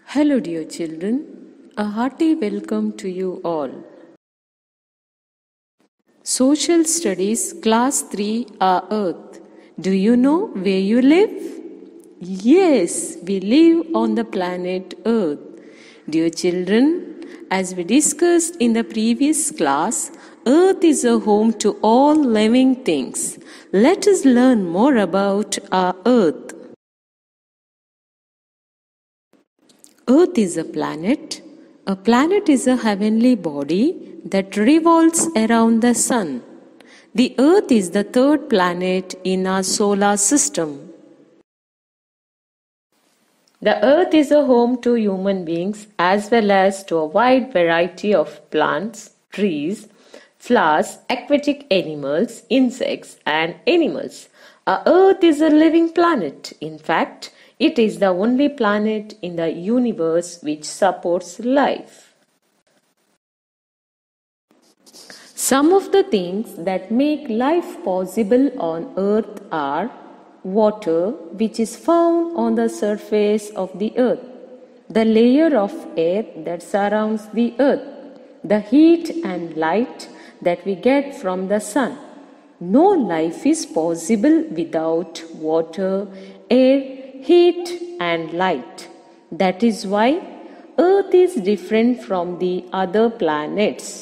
Hello, dear children. A hearty welcome to you all. Social Studies Class 3 Our Earth. Do you know where you live? Yes, we live on the planet Earth. Dear children, as we discussed in the previous class, Earth is a home to all living things. Let us learn more about our Earth. Earth is a planet. A planet is a heavenly body that revolves around the sun. The Earth is the third planet in our solar system. The Earth is a home to human beings as well as to a wide variety of plants, trees, flowers, aquatic animals, insects, and animals. Our Earth is a living planet. In fact, it is the only planet in the universe which supports life. Some of the things that make life possible on Earth are water, which is found on the surface of the Earth, the layer of air that surrounds the Earth, the heat and light that we get from the sun. No life is possible without water, air, heat and light. That is why Earth is different from the other planets.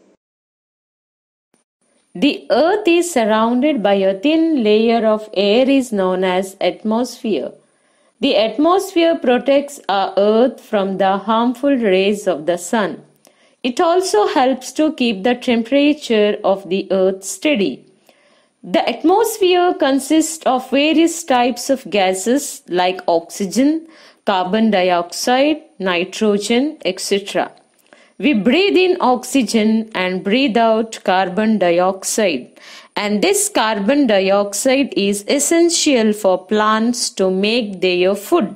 The Earth is surrounded by a thin layer of air is known as atmosphere. The atmosphere protects our Earth from the harmful rays of the sun. It also helps to keep the temperature of the Earth steady. The atmosphere consists of various types of gases like oxygen, carbon dioxide, nitrogen, etc. We breathe in oxygen and breathe out carbon dioxide, and this carbon dioxide is essential for plants to make their food.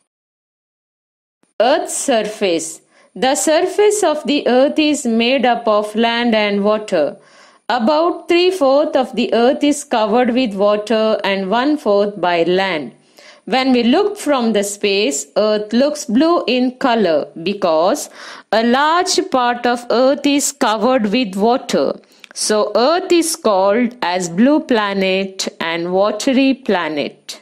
Earth's surface. The surface of the Earth is made up of land and water. About 3/4 of the Earth is covered with water and 1/4 by land. When we look from the space, Earth looks blue in color because a large part of Earth is covered with water. So Earth is called as blue planet and watery planet.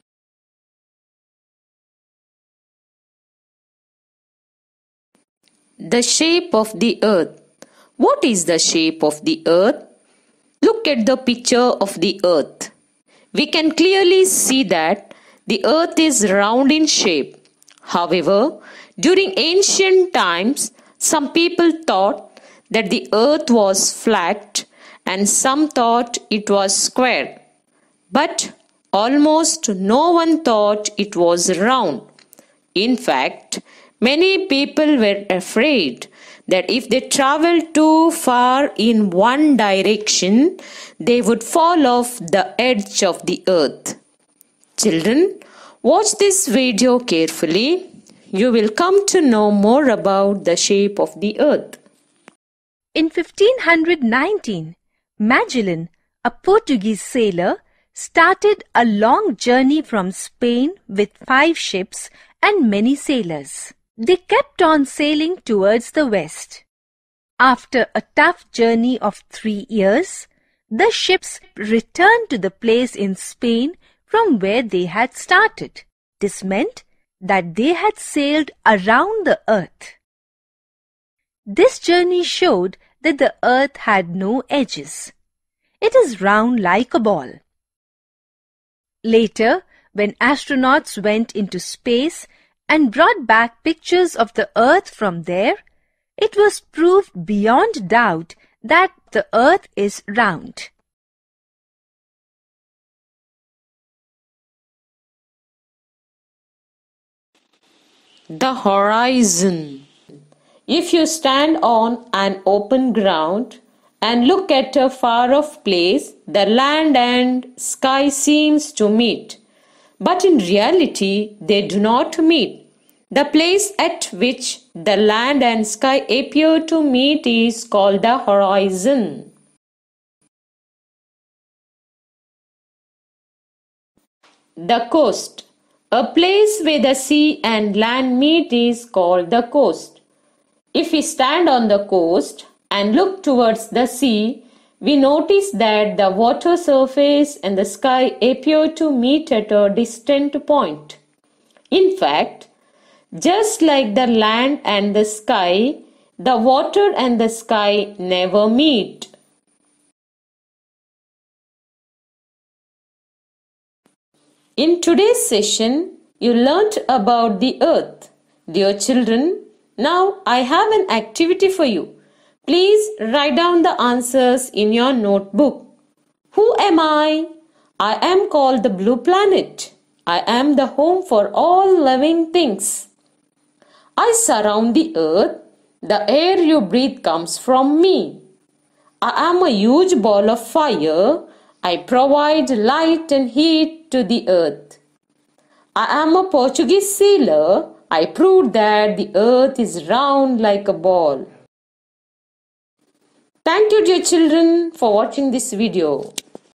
The shape of the Earth. What is the shape of the Earth? Look at the picture of the Earth. We can clearly see that the Earth is round in shape. However, during ancient times, some people thought that the Earth was flat and some thought it was square. But almost no one thought it was round. In fact, many people were afraid that if they traveled too far in one direction, they would fall off the edge of the earth. Children, watch this video carefully. You will come to know more about the shape of the earth. In 1519, Magellan, a Portuguese sailor, started a long journey from Spain with 5 ships and many sailors. They kept on sailing towards the west. After a tough journey of 3 years, the ships returned to the place in Spain from where they had started. This meant that they had sailed around the earth. This journey showed that the earth had no edges. It is round like a ball. Later, when astronauts went into space and brought back pictures of the earth from there, it was proved beyond doubt that the earth is round. The horizon. If you stand on an open ground and look at a far-off place, the land and sky seems to meet. But in reality, they do not meet. The place at which the land and sky appear to meet is called the horizon. The coast. A place where the sea and land meet is called the coast. If we stand on the coast and look towards the sea, we notice that the water surface and the sky appear to meet at a distant point. In fact, just like the land and the sky, the water and the sky never meet. In today's session, you learnt about the earth. Dear children, now I have an activity for you. Please write down the answers in your notebook. Who am I? I am called the blue planet. I am the home for all living things. I surround the earth. The air you breathe comes from me. I am a huge ball of fire. I provide light and heat to the earth. I am a Portuguese sailor. I proved that the earth is round like a ball. Thank you, dear children, for watching this video.